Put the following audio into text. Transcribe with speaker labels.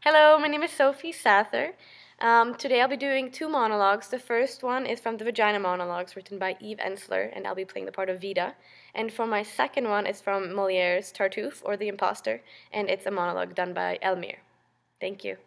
Speaker 1: Hello, my name is Sophie Sather. Today I'll be doing two monologues. The first one is from the Vagina Monologues, written by Ensler, and I'll be playing the part of Vita. And for my second one, it's from Moliere's Tartuffe, or The Imposter, and it's a monologue done by Elmire. Thank you.